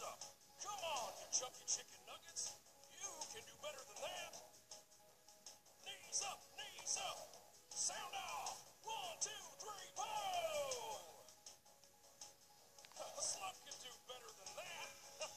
up. Come on, you chunky chicken nuggets. You can do better than that. Knees up, knees up. Sound off. 1, 2, 3, pull. A slug can do better than that.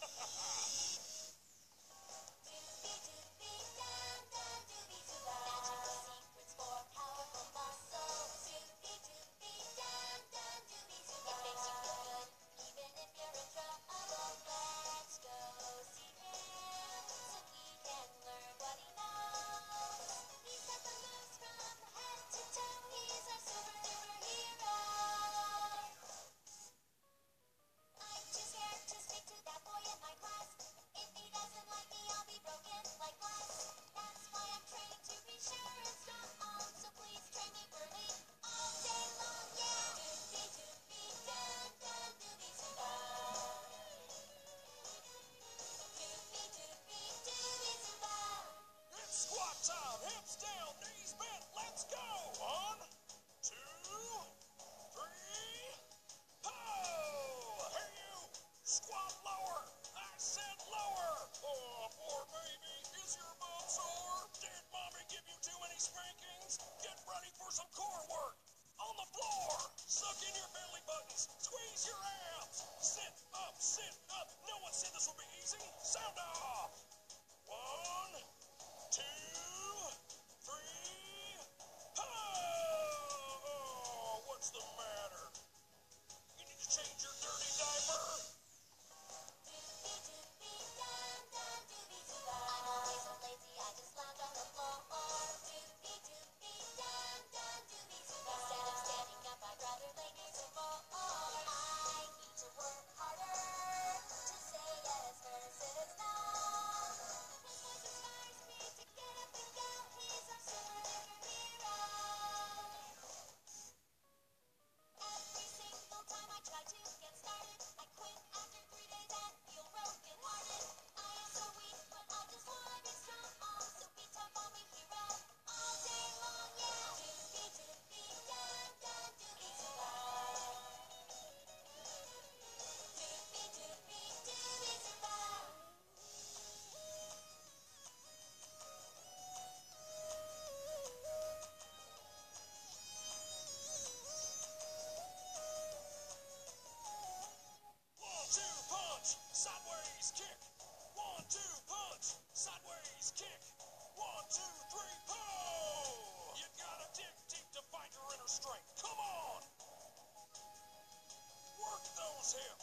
Time, hips down, knees bent, let's go! 1, 2, 3, pull! Hey you, squat lower, I said lower! Oh, poor baby, is your mom sore? Did mommy give you too many spankings? Get ready for some core work! On the floor, suck in your belly buttons, squeeze your abs, sit up, no one said this would be easy, sound off! 1, 2, 3, oh, what's the matter? You need to change your dirty diaper? I'm always so lazy, I just lounge on the floor. Instead of standing up, I'd rather lay down some more. I need to work harder to say yes versus no. Sideways kick. 1, 2, punch. Sideways kick. 1, 2, 3, pull. You gotta dig deep to find your inner strength. Come on. Work those hips.